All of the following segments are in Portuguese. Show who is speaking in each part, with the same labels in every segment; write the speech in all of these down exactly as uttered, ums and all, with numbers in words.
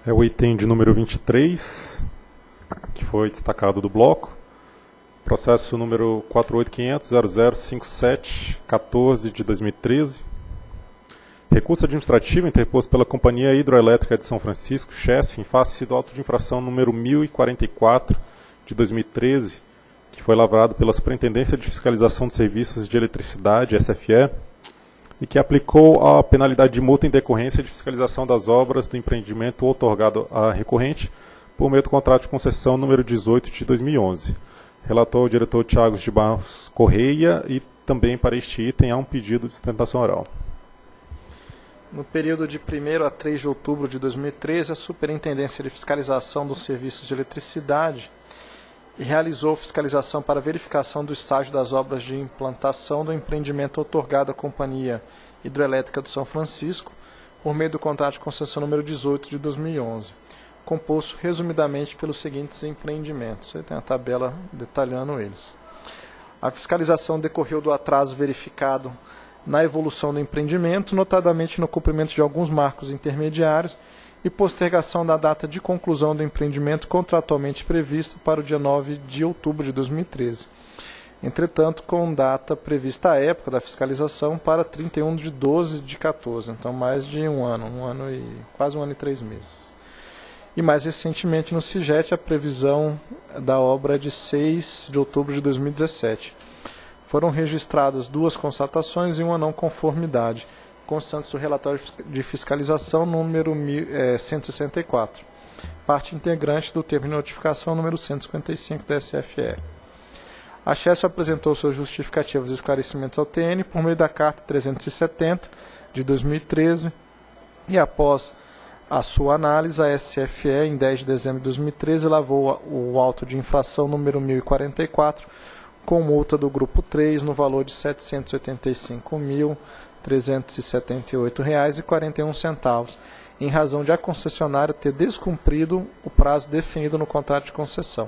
Speaker 1: É o item de número vinte e três, que foi destacado do bloco. Processo número quatro oito quinhentos zero zero cinco sete um quatro de dois mil e treze. Recurso administrativo interposto pela Companhia Hidroelétrica de São Francisco, Chesf, em face do auto de infração número mil e quarenta e quatro de dois mil e treze, que foi lavrado pela Superintendência de Fiscalização de Serviços de Eletricidade, S F E, e que aplicou a penalidade de multa em decorrência de fiscalização das obras do empreendimento outorgado à recorrente por meio do contrato de concessão número dezoito de dois mil e onze. Relator o diretor Thiago de Barros Correia, e também para este item há um pedido de sustentação oral.
Speaker 2: No período de primeiro a três de outubro de dois mil e treze, a Superintendência de Fiscalização dos Serviços de Eletricidade realizou fiscalização para verificação do estágio das obras de implantação do empreendimento outorgado à Companhia Hidroelétrica do São Francisco, por meio do contrato de concessão número dezoito de dois mil e onze, composto resumidamente pelos seguintes empreendimentos. Você tem a tabela detalhando eles. A fiscalização decorreu do atraso verificado na evolução do empreendimento, notadamente no cumprimento de alguns marcos intermediários e postergação da data de conclusão do empreendimento contratualmente prevista para o dia nove de outubro de dois mil e treze. Entretanto, com data prevista à época da fiscalização para trinta e um de doze de quatorze, então mais de um ano, um ano e quase um ano e três meses. E mais recentemente no CIGET a previsão da obra é de seis de outubro de dois mil e dezessete. Foram registradas duas constatações e uma não conformidade, constantes do relatório de fiscalização número cento e sessenta e quatro, parte integrante do termo de notificação número cento e cinquenta e cinco da S F E. A Chesf apresentou seus justificativos e esclarecimentos ao T N por meio da Carta trezentos e setenta de dois mil e treze e, após a sua análise, a S F E, em dez de dezembro de dois mil e treze, lavou o auto de infração número mil e quarenta e quatro com multa do grupo três no valor de setecentos e oitenta e cinco mil trezentos e setenta e oito reais e quarenta e um centavos, em razão de a concessionária ter descumprido o prazo definido no contrato de concessão.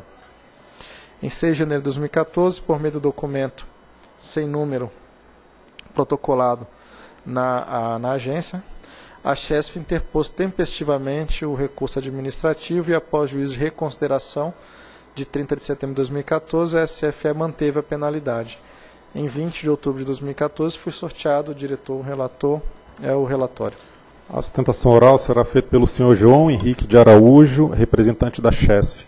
Speaker 2: Em seis de janeiro de dois mil e quatorze, por meio do documento sem número protocolado na, a, na agência, a Chesf interpôs tempestivamente o recurso administrativo e, após juízo de reconsideração de trinta de setembro de dois mil e quatorze, a S F E manteve a penalidade. Em vinte de outubro de dois mil e quatorze, foi sorteado o diretor, o relator, é o relatório.
Speaker 1: A sustentação oral será feita pelo senhor João Henrique de Araújo, representante da Chesf.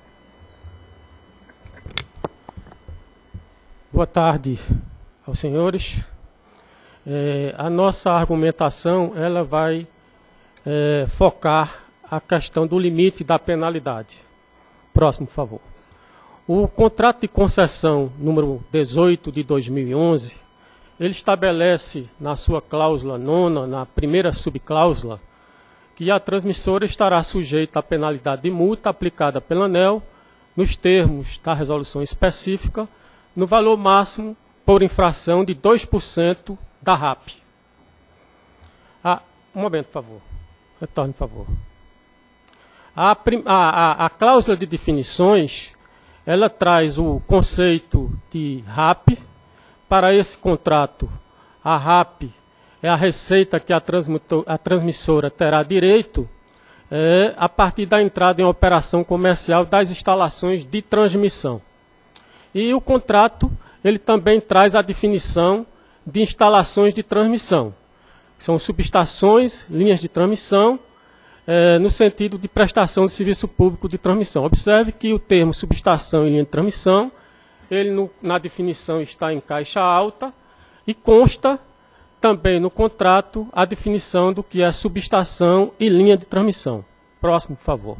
Speaker 3: Boa tarde aos senhores. É, a nossa argumentação ela vai é, focar a questão do limite da penalidade. Próximo, por favor. O contrato de concessão número dezoito de dois mil e onze, ele estabelece na sua cláusula nona, na primeira subcláusula, que a transmissora estará sujeita à penalidade de multa aplicada pela ANEEL nos termos da resolução específica, no valor máximo por infração de dois por cento da R A P. Ah, um momento, por favor. Retorne, por favor. A, a, a, a cláusula de definições, ela traz o conceito de R A P. Para esse contrato, a R A P é a receita que a, a transmissora terá direito é, a partir da entrada em operação comercial das instalações de transmissão. E o contrato ele também traz a definição de instalações de transmissão. São subestações, linhas de transmissão, é, no sentido de prestação de serviço público de transmissão. Observe que o termo subestação e linha de transmissão, ele no, na definição está em caixa alta e consta também no contrato a definição do que é subestação e linha de transmissão. Próximo, por favor.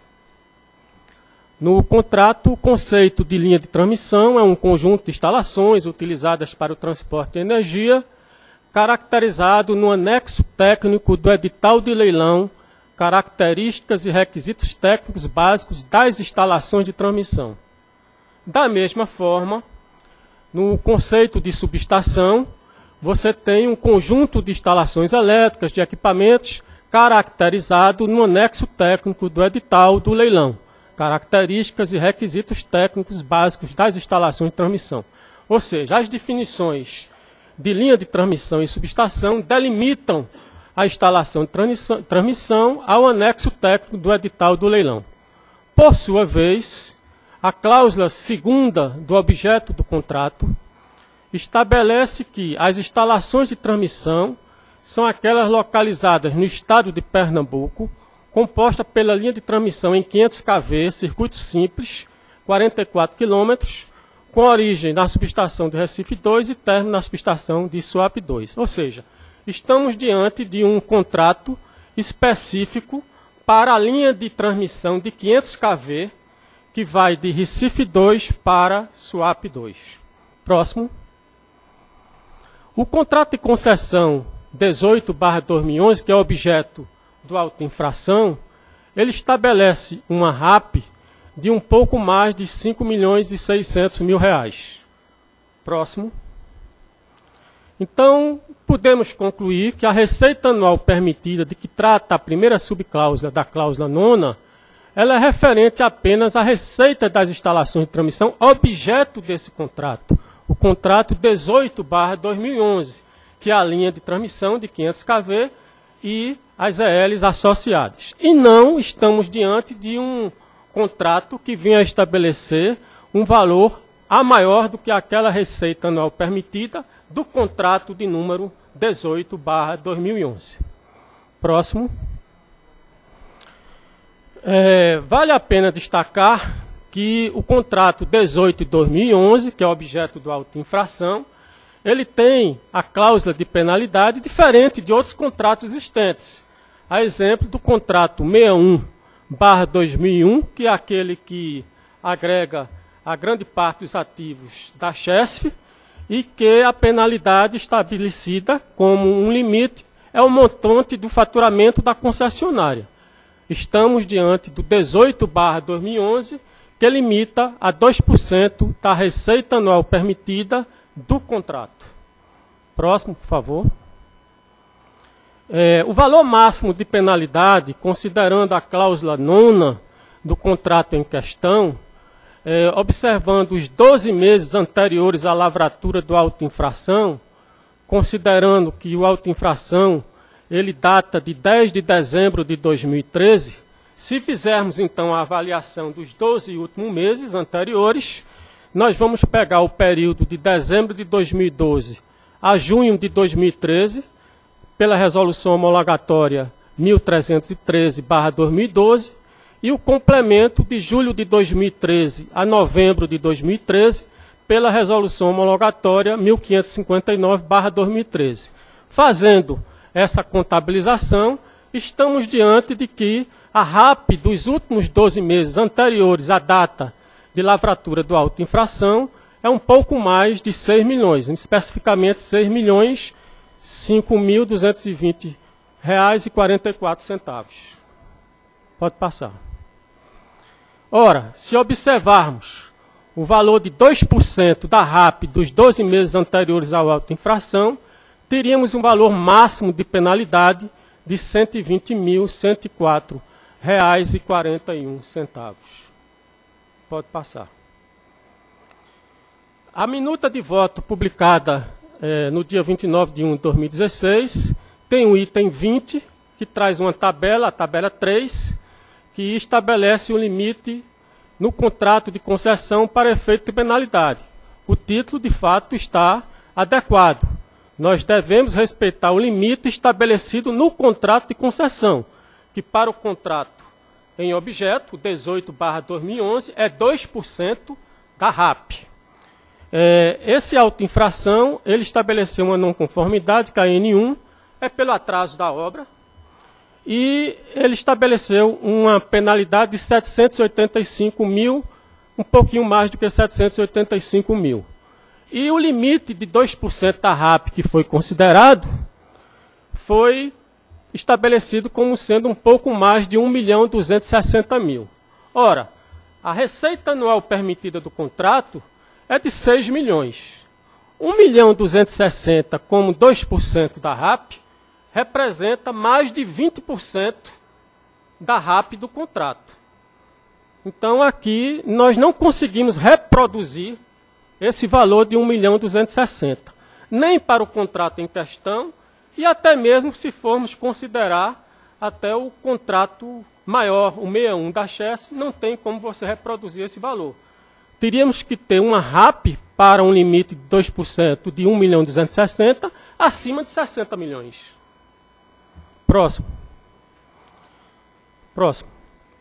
Speaker 3: No contrato, o conceito de linha de transmissão é um conjunto de instalações utilizadas para o transporte de energia, caracterizado no anexo técnico do edital de leilão, características e requisitos técnicos básicos das instalações de transmissão. Da mesma forma, no conceito de subestação, você tem um conjunto de instalações elétricas, de equipamentos, caracterizado no anexo técnico do edital do leilão, características e requisitos técnicos básicos das instalações de transmissão. Ou seja, as definições de linha de transmissão e subestação delimitam a instalação de transmissão, transmissão ao anexo técnico do edital do leilão. Por sua vez, a cláusula segunda do objeto do contrato estabelece que as instalações de transmissão são aquelas localizadas no estado de Pernambuco, composta pela linha de transmissão em quinhentos quilovolts, circuito simples, quarenta e quatro quilômetros, com origem na subestação de Recife dois e término na subestação de Suape dois. Ou seja, estamos diante de um contrato específico para a linha de transmissão de quinhentos quilovolts, que vai de Recife dois para Suape dois. Próximo. O contrato de concessão dezoito barra dois mil e onze, que é objeto do auto-infração, ele estabelece uma R A P de um pouco mais de cinco milhões e seiscentos mil reais. Próximo. Então, podemos concluir que a receita anual permitida de que trata a primeira subcláusula da cláusula nona, ela é referente apenas à receita das instalações de transmissão, objeto desse contrato. O contrato dezoito barra dois mil e onze, que é a linha de transmissão de quinhentos quilovolts e as E Ls associadas. E não estamos diante de um contrato que venha a estabelecer um valor a maior do que aquela receita anual permitida do contrato de número dezoito barra dois mil e onze. Próximo. É, vale a pena destacar que o contrato dezoito de dois mil e onze, que é objeto do auto-infração, ele tem a cláusula de penalidade diferente de outros contratos existentes. A exemplo do contrato sessenta e um barra dois mil e um, que é aquele que agrega a grande parte dos ativos da Chesf, e que a penalidade estabelecida como um limite é o montante do faturamento da concessionária. Estamos diante do dezoito barra dois mil e onze, que limita a dois por cento da receita anual permitida do contrato. Próximo, por favor. É, o valor máximo de penalidade, considerando a cláusula nona do contrato em questão, é, observando os doze meses anteriores à lavratura do auto-infração, considerando que o auto-infração ele data de dez de dezembro de dois mil e treze, se fizermos então a avaliação dos doze últimos meses anteriores, nós vamos pegar o período de dezembro de dois mil e doze a junho de dois mil e treze, pela resolução homologatória mil trezentos e treze barra dois mil e doze, e o complemento de julho de dois mil e treze a novembro de dois mil e treze, pela resolução homologatória mil quinhentos e cinquenta e nove barra dois mil e treze. Fazendo essa contabilização, estamos diante de que a R A P dos últimos doze meses anteriores à data de lavratura do auto-infração é um pouco mais de seis milhões, especificamente seis milhões cinco mil duzentos e vinte reais e quarenta e quatro centavos. Pode passar. Ora, se observarmos o valor de dois por cento da R A P dos doze meses anteriores ao auto-infração, teríamos um valor máximo de penalidade de cento e vinte mil cento e quatro reais e quarenta e um centavos. Pode passar. A minuta de voto publicada eh, no dia vinte e nove de um de dois mil e dezesseis tem o item vinte, que traz uma tabela, a tabela três, que estabelece o limite no contrato de concessão para efeito de penalidade. O título, de fato, está adequado. Nós devemos respeitar o limite estabelecido no contrato de concessão, que para o contrato em objeto, dezoito barra dois mil e onze, é dois por cento da R A P. É, esse auto-infração, ele estabeleceu uma não conformidade, K N um, é pelo atraso da obra, e ele estabeleceu uma penalidade de setecentos e oitenta e cinco mil, um pouquinho mais do que setecentos e oitenta e cinco mil. E o limite de dois por cento da R A P que foi considerado foi estabelecido como sendo um pouco mais de um milhão duzentos e sessenta mil. Ora, a receita anual permitida do contrato é de seis milhões. um milhão duzentos e sessenta como dois por cento da R A P representa mais de vinte por cento da R A P do contrato. Então aqui nós não conseguimos reproduzir esse valor de um milhão duzentos e sessenta, nem para o contrato em questão e até mesmo se formos considerar até o contrato maior, o sessenta e um da Chesf, não tem como você reproduzir esse valor. Teríamos que ter uma R A P para um limite de dois por cento de um milhão duzentos e sessenta, acima de sessenta milhões. Próximo. Próximo.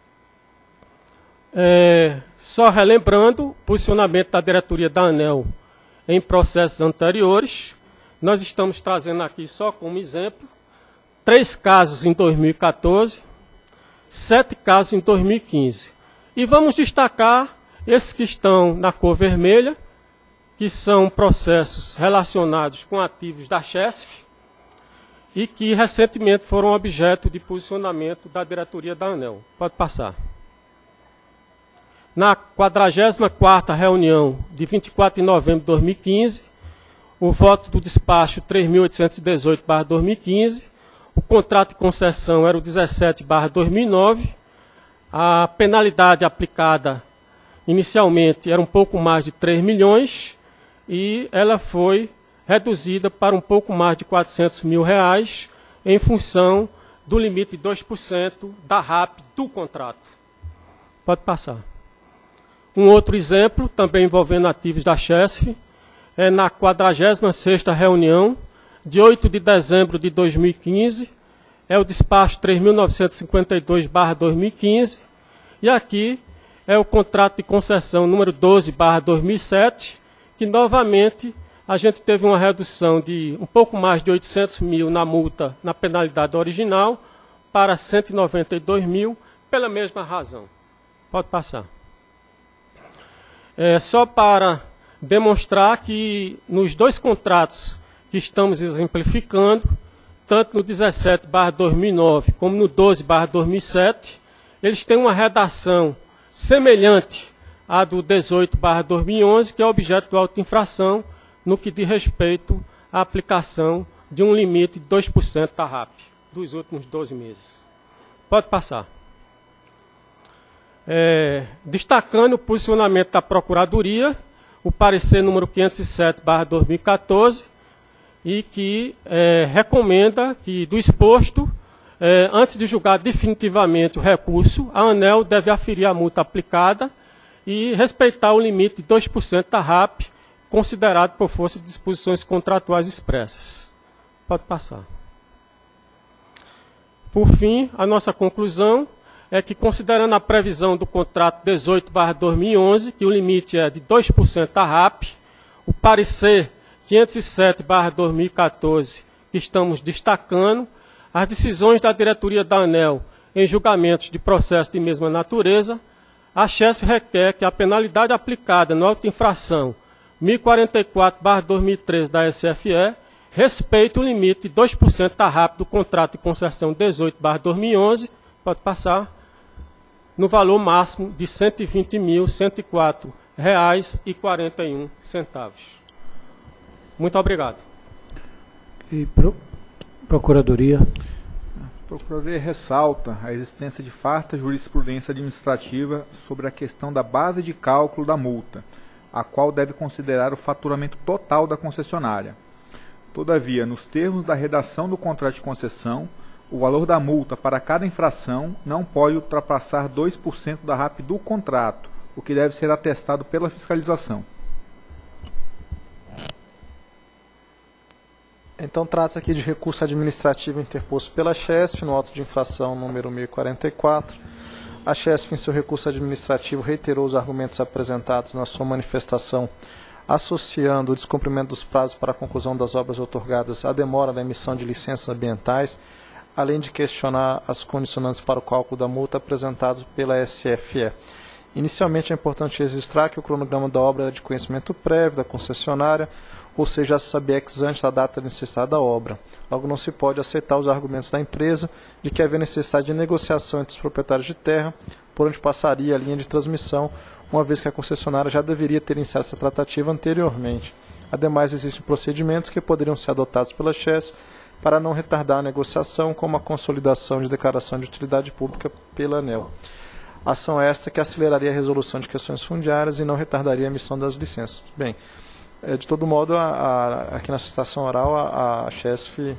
Speaker 3: É, só relembrando, o posicionamento da diretoria da ANEEL em processos anteriores, nós estamos trazendo aqui só como exemplo, três casos em dois mil e quatorze, sete casos em dois mil e quinze. E vamos destacar esses que estão na cor vermelha, que são processos relacionados com ativos da Chesf e que recentemente foram objeto de posicionamento da diretoria da ANEEL. Pode passar. Na quadragésima quarta reunião de vinte e quatro de novembro de dois mil e quinze, o voto do despacho três mil oitocentos e dezoito barra dois mil e quinze, o contrato de concessão era o dezessete barra dois mil e nove, a penalidade aplicada inicialmente era um pouco mais de três milhões e ela foi reduzida para um pouco mais de quatrocentos mil reais em função do limite de dois por cento da R A P do contrato. Pode passar. Um outro exemplo, também envolvendo ativos da Chesf, é na quadragésima sexta reunião, de oito de dezembro de dois mil e quinze, é o despacho três mil novecentos e cinquenta e dois barra dois mil e quinze, e aqui é o contrato de concessão número doze barra dois mil e sete, que novamente a gente teve uma redução de um pouco mais de oitocentos mil na multa, na penalidade original, para cento e noventa e dois mil, pela mesma razão. Pode passar. É só para demonstrar que nos dois contratos que estamos exemplificando, tanto no dezessete barra dois mil e nove como no doze barra dois mil e sete, eles têm uma redação semelhante à do dezoito barra dois mil e onze, que é objeto de auto-infração, no que diz respeito à aplicação de um limite de dois por cento da R A P dos últimos doze meses. Pode passar. É, destacando o posicionamento da Procuradoria, o parecer número quinhentos e sete barra dois mil e quatorze, e que é, recomenda que, do exposto, é, antes de julgar definitivamente o recurso, a ANEEL deve aferir a multa aplicada e respeitar o limite de dois por cento da R A P, considerado por força de disposições contratuais expressas. Pode passar. Por fim, a nossa conclusão é que, considerando a previsão do contrato dezoito barra dois mil e onze, que o limite é de dois por cento da R A P, o parecer quinhentos e sete barra dois mil e quatorze, que estamos destacando, as decisões da diretoria da ANEEL em julgamentos de processo de mesma natureza, a Chesf requer que a penalidade aplicada na auto-infração mil e quarenta e quatro barra dois mil e treze da S F E respeite o limite de dois por cento da R A P do contrato de concessão dezoito barra dois mil e onze, pode passar, no valor máximo de cento e vinte mil cento e quatro reais e quarenta e um centavos. Muito obrigado.
Speaker 4: E pro, Procuradoria.
Speaker 5: A Procuradoria ressalta a existência de farta jurisprudência administrativa sobre a questão da base de cálculo da multa, a qual deve considerar o faturamento total da concessionária. Todavia, nos termos da redação do contrato de concessão, o valor da multa para cada infração não pode ultrapassar dois por cento da R A P do contrato, o que deve ser atestado pela fiscalização.
Speaker 2: Então, trata-se aqui de recurso administrativo interposto pela Chesf no auto de infração número mil e quarenta e quatro. A Chesf, em seu recurso administrativo, reiterou os argumentos apresentados na sua manifestação, associando o descumprimento dos prazos para a conclusão das obras outorgadas à demora na emissão de licenças ambientais, além de questionar as condicionantes para o cálculo da multa apresentados pela S F E. Inicialmente, é importante registrar que o cronograma da obra era de conhecimento prévio da concessionária, ou seja, já se sabia ex ante da data de necessidade da obra. Logo, não se pode aceitar os argumentos da empresa de que havia necessidade de negociação entre os proprietários de terra, por onde passaria a linha de transmissão, uma vez que a concessionária já deveria ter iniciado essa tratativa anteriormente. Ademais, existem procedimentos que poderiam ser adotados pela Chesf para não retardar a negociação, como a consolidação de declaração de utilidade pública pela ANEEL. Ação esta que aceleraria a resolução de questões fundiárias e não retardaria a emissão das licenças. Bem, de todo modo, a, a, aqui na citação oral, a, a Chesf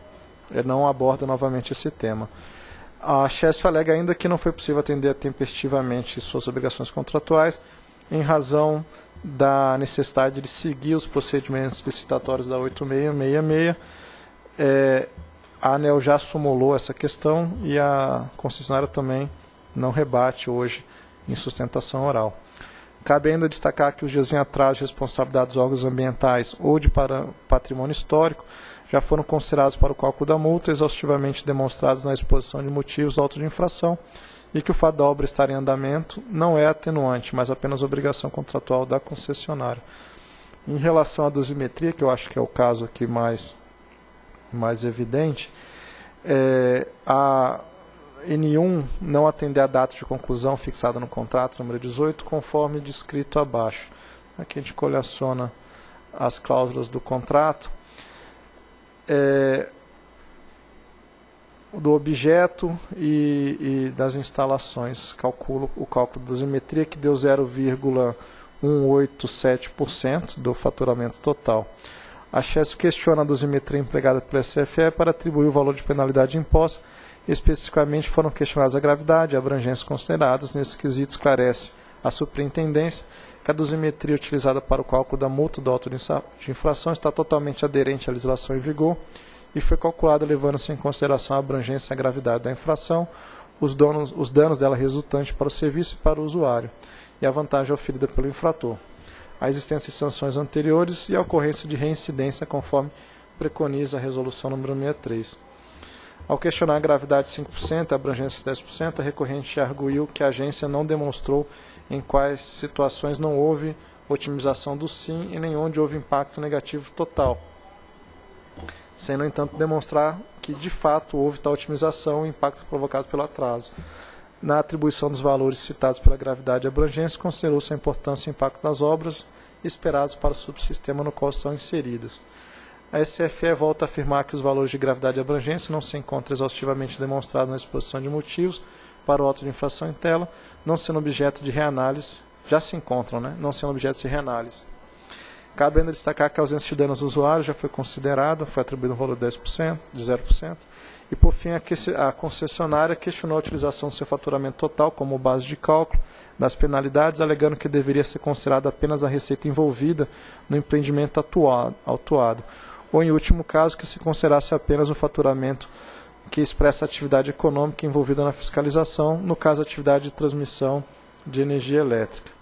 Speaker 2: ele não aborda novamente esse tema. A Chesf alega ainda que não foi possível atender tempestivamente suas obrigações contratuais, em razão da necessidade de seguir os procedimentos licitatórios da oito seis seis seis. É, a ANEEL já sumulou essa questão e a concessionária também não rebate hoje em sustentação oral. Cabe ainda destacar que os dias em atraso de responsabilidade dos órgãos ambientais ou de patrimônio histórico já foram considerados para o cálculo da multa, exaustivamente demonstrados na exposição de motivos do auto de infração, e que o fato da obra estar em andamento não é atenuante, mas apenas obrigação contratual da concessionária. Em relação à dosimetria, que eu acho que é o caso aqui mais, mais evidente, é, a N um não atender a data de conclusão fixada no contrato número dezoito, conforme descrito abaixo. Aqui a gente coleciona as cláusulas do contrato. É, do objeto e, e das instalações. Calculo o cálculo da dosimetria, que deu zero vírgula cento e oitenta e sete por cento do faturamento total. A Chesf questiona a dosimetria empregada pelo S F E para atribuir o valor de penalidade imposta. Especificamente foram questionadas a gravidade e a abrangência consideradas. Nesse quesito esclarece a superintendência que a dosimetria utilizada para o cálculo da multa do auto de infração está totalmente aderente à legislação em vigor e foi calculada levando-se em consideração a abrangência e a gravidade da infração, os, donos, os danos dela resultantes para o serviço e para o usuário, e a vantagem oferida pelo infrator, a existência de sanções anteriores e a ocorrência de reincidência, conforme preconiza a resolução número sessenta e três. Ao questionar a gravidade de cinco por cento e a abrangência de dez por cento, a recorrente arguiu que a agência não demonstrou em quais situações não houve otimização do S I M e nem onde houve impacto negativo total, sem, no entanto, demonstrar que, de fato, houve tal otimização e impacto provocado pelo atraso. Na atribuição dos valores citados pela gravidade e abrangência, considerou-se a importância e o impacto das obras esperados para o subsistema no qual são inseridas. A S F E volta a afirmar que os valores de gravidade e abrangência não se encontram exaustivamente demonstrados na exposição de motivos para o auto de infração em tela, não sendo objeto de reanálise, já se encontram, né? não sendo objeto de reanálise. Cabe ainda destacar que a ausência de danos do usuário já foi considerada, foi atribuído um valor de dez por cento, de zero por cento, e por fim a concessionária questionou a utilização do seu faturamento total como base de cálculo das penalidades, alegando que deveria ser considerada apenas a receita envolvida no empreendimento atuado, autuado, ou em último caso que se considerasse apenas o faturamento que expressa a atividade econômica envolvida na fiscalização, no caso a atividade de transmissão de energia elétrica.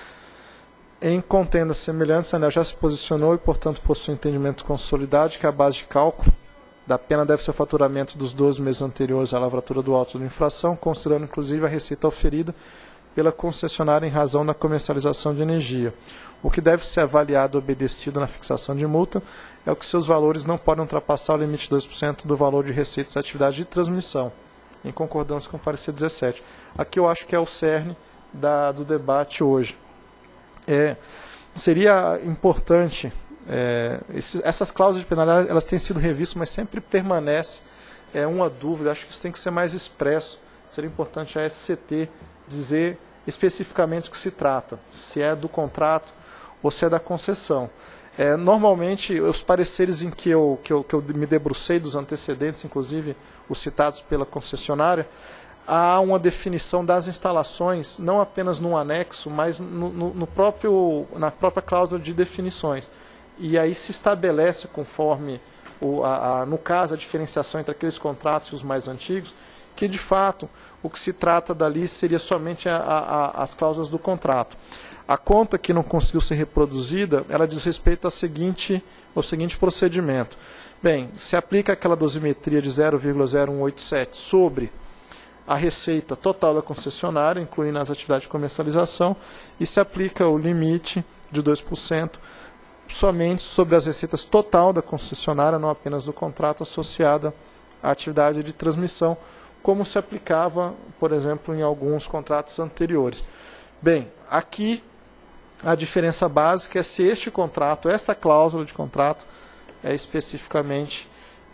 Speaker 2: Em contendas semelhantes, a ANEEL já se posicionou e, portanto, possui entendimento consolidado que a base de cálculo da pena deve ser o faturamento dos doze meses anteriores à lavratura do auto de infração, considerando inclusive a receita oferida pela concessionária em razão da comercialização de energia. O que deve ser avaliado e obedecido na fixação de multa é o que seus valores não podem ultrapassar o limite de dois por cento do valor de receitas da atividade de transmissão, em concordância com o parecer dezessete. Aqui eu acho que é o cerne da, do debate hoje. É, seria importante, é, esses, essas cláusulas de penalidade elas têm sido revistas, mas sempre permanece é, uma dúvida, acho que isso tem que ser mais expresso. Seria importante a S C T dizer especificamente o que se trata, se é do contrato ou se é da concessão. É, normalmente, os pareceres em que eu, que, eu, que eu me debrucei dos antecedentes, inclusive os citados pela concessionária, há uma definição das instalações, não apenas no anexo, mas no, no, no próprio, na própria cláusula de definições. E aí se estabelece, conforme, o, a, a, no caso, a diferenciação entre aqueles contratos e os mais antigos, que, de fato, o que se trata dali seria somente a, a, as cláusulas do contrato. A conta que não conseguiu ser reproduzida, ela diz respeito ao seguinte, ao seguinte procedimento. Bem, se aplica aquela dosimetria de zero vírgula zero um oito sete sobre a receita total da concessionária, incluindo as atividades de comercialização, e se aplica o limite de dois por cento somente sobre as receitas total da concessionária, não apenas do contrato associada à atividade de transmissão, como se aplicava, por exemplo, em alguns contratos anteriores. Bem, aqui a diferença básica é se este contrato, esta cláusula de contrato, é especificamente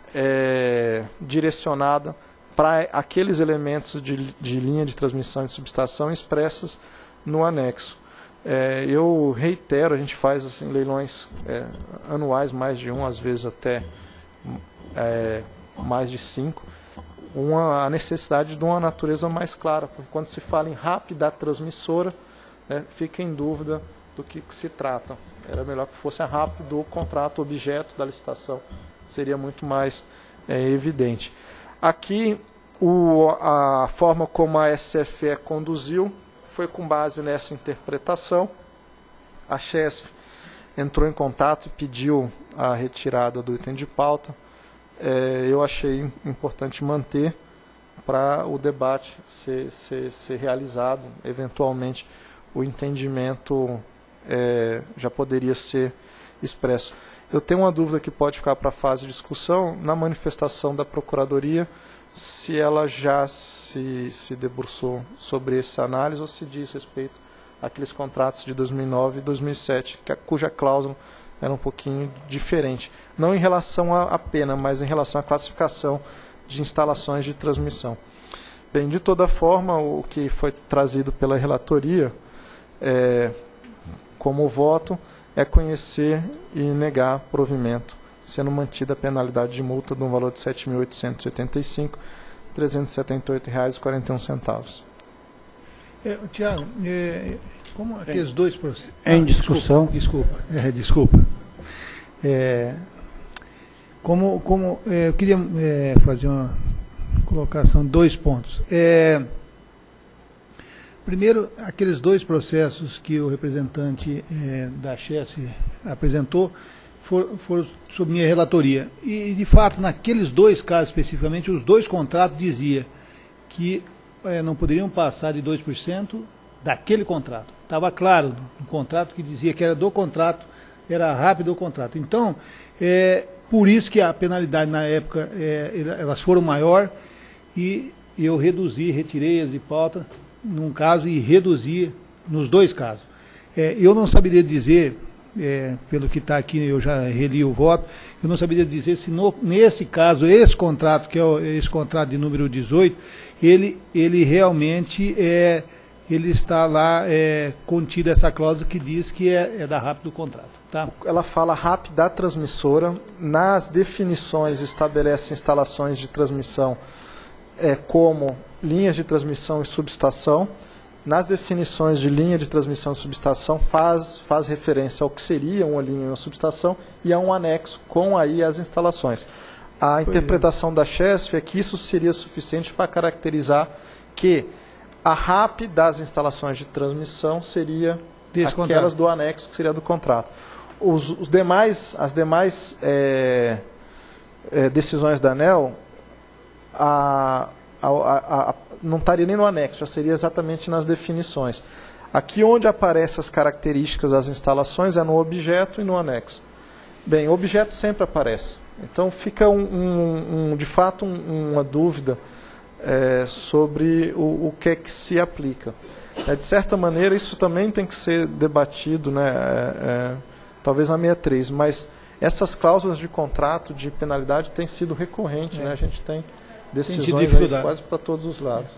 Speaker 2: é, direcionada para aqueles elementos de, de linha de transmissão e de subestação expressas no anexo. É, eu reitero, a gente faz assim, leilões é, anuais, mais de um, às vezes até é, mais de cinco, uma, a necessidade de uma natureza mais clara, porque quando se fala em R A P da transmissora, né, fica em dúvida do que, que se trata. Era melhor que fosse a R A P do contrato objeto da licitação, seria muito mais é, evidente. Aqui, o, a forma como a S F E conduziu foi com base nessa interpretação. A Chesf entrou em contato e pediu a retirada do item de pauta. É, eu achei importante manter para o debate ser, ser, ser realizado. Eventualmente, o entendimento é, já poderia ser expresso. Eu tenho uma dúvida que pode ficar para a fase de discussão. Na manifestação da Procuradoria, se ela já se, se debruçou sobre essa análise ou se diz respeito àqueles contratos de dois mil e nove e dois mil e sete, que, cuja cláusula era um pouquinho diferente. Não em relação à pena, mas em relação à classificação de instalações de transmissão. Bem, de toda forma, o que foi trazido pela relatoria é, como voto é conhecer e negar provimento, sendo mantida a penalidade de multa de um valor de sete mil oitocentos e oitenta e cinco reais, trezentos e setenta e oito reais e quarenta e um centavos.
Speaker 6: É, Tiago, é, como aqueles dois processos...
Speaker 4: É em discussão.
Speaker 6: Desculpa, desculpa. É, desculpa. É, como, como, é, eu queria é, fazer uma colocação, dois pontos. É, primeiro, aqueles dois processos que o representante é, da Chesf apresentou foram, foram sob minha relatoria. E, de fato, naqueles dois casos especificamente, os dois contratos diziam que é, não poderiam passar de dois por cento daquele contrato. Estava claro no contrato que dizia que era do contrato, era rápido o contrato. Então, é, por isso que a penalidade na época, é, elas foram maior e eu reduzi, retirei as de pauta num caso e reduzi nos dois casos. É, eu não saberia dizer, é, pelo que está aqui, eu já reli o voto, eu não saberia dizer se no, nesse caso, esse contrato, que é o, esse contrato de número dezoito, ele, ele realmente é, ele está lá é, contida essa cláusula que diz que é, é da R A P do contrato. Tá?
Speaker 2: Ela fala R A P da transmissora, nas definições estabelece instalações de transmissão é, como linhas de transmissão e subestação. Nas definições de linha de transmissão e subestação faz, faz referência ao que seria uma linha e uma subestação e a um anexo com aí as instalações. A Foi interpretação isso. da Chesf é que isso seria suficiente para caracterizar que a R A P das instalações de transmissão seria Desse aquelas contrato. do anexo, que seria do contrato. Os, os demais, as demais é, é, decisões da ANEEL, a, a, a, a, não estaria nem no anexo, já seria exatamente nas definições. Aqui onde aparecem as características das instalações é no objeto e no anexo. Bem, o objeto sempre aparece. Então fica, um, um, um, de fato, um, uma dúvida é, sobre o, o que é que se aplica. É, de certa maneira, isso também tem que ser debatido, né, é, é, talvez na sessenta e três, mas essas cláusulas de contrato, de penalidade, têm sido recorrentes. É. Né, a gente tem decisões aí quase para todos os lados.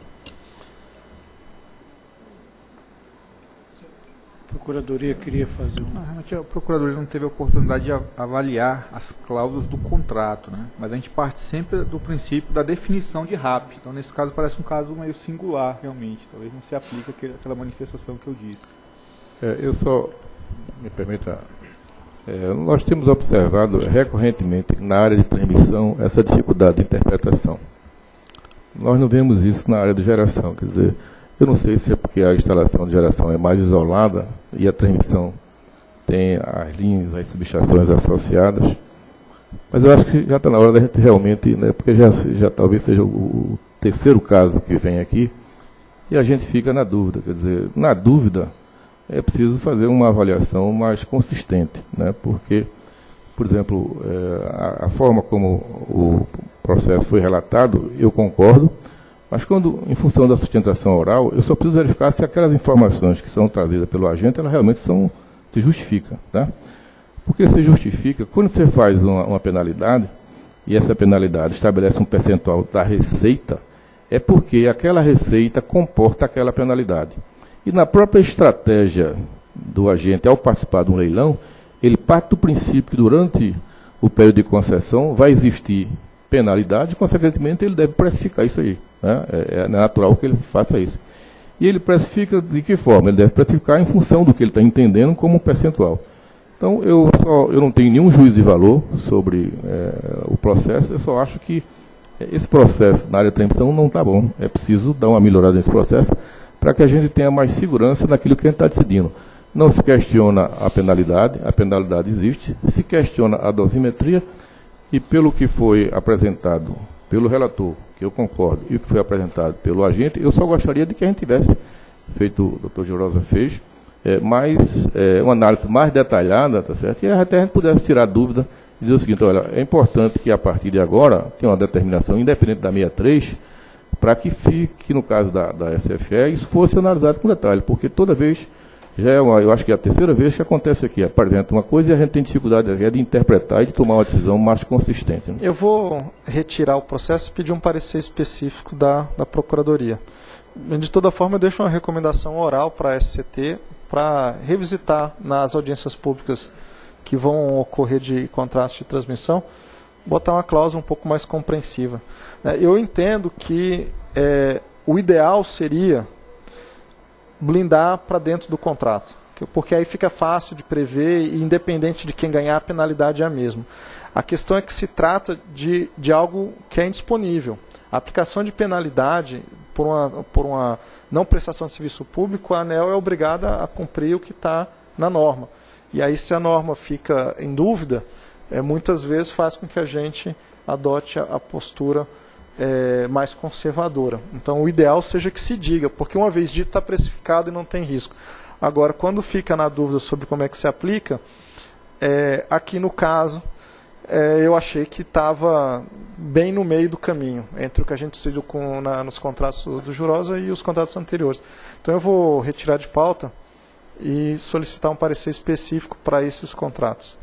Speaker 4: A Procuradoria queria fazer um...
Speaker 5: Não, realmente a Procuradoria não teve a oportunidade de avaliar as cláusulas do contrato, né? Mas a gente parte sempre do princípio da definição de R A P. Então, nesse caso, parece um caso meio singular, realmente. Talvez não se aplique aquela manifestação que eu disse.
Speaker 7: É, eu só, me permita, é, nós temos observado recorrentemente na área de transmissão essa dificuldade de interpretação. Nós não vemos isso na área de geração, quer dizer, eu não sei se é porque a instalação de geração é mais isolada e a transmissão tem as linhas, as subestações associadas, mas eu acho que já está na hora da gente realmente, né, porque já, já talvez seja o, o terceiro caso que vem aqui, e a gente fica na dúvida, quer dizer, na dúvida é preciso fazer uma avaliação mais consistente, né, porque, por exemplo, é, a, a forma como o processo foi relatado, eu concordo, mas quando, em função da sustentação oral, eu só preciso verificar se aquelas informações que são trazidas pelo agente, elas realmente são, se justificam. Tá? Porque se justifica, quando você faz uma, uma penalidade, e essa penalidade estabelece um percentual da receita, é porque aquela receita comporta aquela penalidade. E na própria estratégia do agente, ao participar de um leilão, ele parte do princípio que durante o período de concessão vai existir penalidade, consequentemente ele deve precificar isso aí. Né? É, é natural que ele faça isso. E ele precifica de que forma? Ele deve precificar em função do que ele está entendendo como um percentual. Então, eu, só, eu não tenho nenhum juízo de valor sobre é, o processo, eu só acho que esse processo na área de transmissão não está bom. É preciso dar uma melhorada nesse processo para que a gente tenha mais segurança naquilo que a gente está decidindo. Não se questiona a penalidade, a penalidade existe, se questiona a dosimetria, e pelo que foi apresentado pelo relator, que eu concordo, e o que foi apresentado pelo agente, eu só gostaria de que a gente tivesse feito, o doutor Jurosa fez, é, mais, é, uma análise mais detalhada, tá certo? E até a gente pudesse tirar dúvida e dizer o seguinte: olha, é importante que a partir de agora tenha uma determinação independente da sessenta e três, para que fique, no caso da, da S F E, isso fosse analisado com detalhe, porque toda vez, já é uma, eu acho que é a terceira vez que acontece aqui, apresenta uma coisa e a gente tem dificuldade de interpretar e de tomar uma decisão mais consistente. Né? Eu
Speaker 2: vou retirar o processo e pedir um parecer específico da, da Procuradoria. De toda forma, eu deixo uma recomendação oral para a S C T para revisitar nas audiências públicas que vão ocorrer de contratos de transmissão, botar uma cláusula um pouco mais compreensiva. Eu entendo que é, o ideal seria blindar para dentro do contrato, porque aí fica fácil de prever e, independente de quem ganhar, a penalidade é a mesma. A questão é que se trata de, de algo que é indisponível. A aplicação de penalidade por uma, por uma não prestação de serviço público, a ANEEL é obrigada a cumprir o que está na norma. E aí, se a norma fica em dúvida, é, muitas vezes faz com que a gente adote a, a postura é, mais conservadora. Então, o ideal seja que se diga, porque uma vez dito está precificado e não tem risco. Agora, quando fica na dúvida sobre como é que se aplica, é, aqui no caso, é, eu achei que estava bem no meio do caminho, entre o que a gente decidiu com, na, nos contratos do Jurosa e os contratos anteriores. Então, eu vou retirar de pauta e solicitar um parecer específico para esses contratos.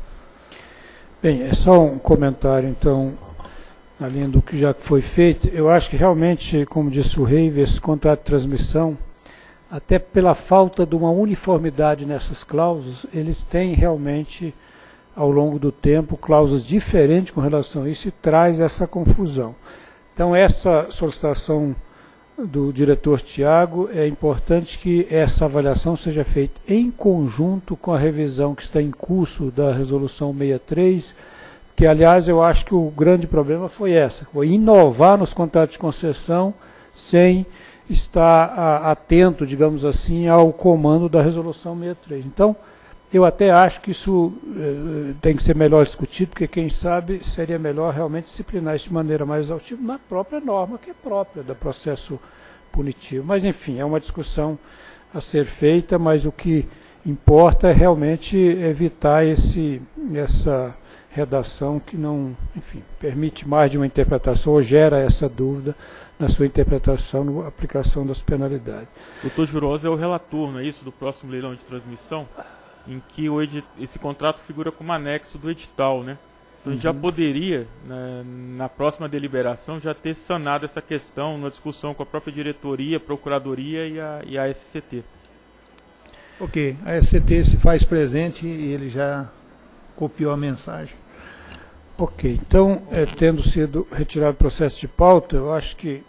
Speaker 4: Bem, é só um comentário, então, além do que já foi feito. Eu acho que realmente, como disse o Reive, esse contrato de transmissão, até pela falta de uma uniformidade nessas cláusulas, eles têm realmente, ao longo do tempo, cláusulas diferentes com relação a isso e traz essa confusão. Então, essa solicitação do diretor Tiago, é importante que essa avaliação seja feita em conjunto com a revisão que está em curso da resolução sessenta e três, que, aliás, eu acho que o grande problema foi essa, foi inovar nos contratos de concessão sem estar a, atento, digamos assim, ao comando da resolução sessenta e três. Então, eu até acho que isso eh, tem que ser melhor discutido, porque, quem sabe, seria melhor realmente disciplinar isso de maneira mais exaustiva na própria norma, que é própria do processo punitivo. Mas, enfim, é uma discussão a ser feita, mas o que importa é realmente evitar esse, essa redação que não, enfim, permite mais de uma interpretação ou gera essa dúvida na sua interpretação, na aplicação das penalidades.
Speaker 8: O doutor Jurosa é o relator, não é isso, do próximo leilão de transmissão, em que o edit... esse contrato figura como anexo do edital, né? Então, a gente uhum. já poderia, né, na próxima deliberação, já ter sanado essa questão na discussão com a própria diretoria, procuradoria e a, e a S C T.
Speaker 6: Ok, a S C T se faz presente e ele já copiou a mensagem.
Speaker 4: Ok, então, é, tendo sido retirado o processo de pauta, eu acho que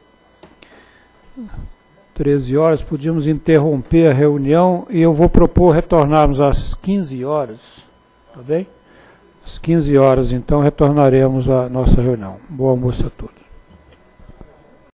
Speaker 4: treze horas, podíamos interromper a reunião e eu vou propor retornarmos às quinze horas, tá bem? Às quinze horas, então, retornaremos à nossa reunião. Bom almoço a todos.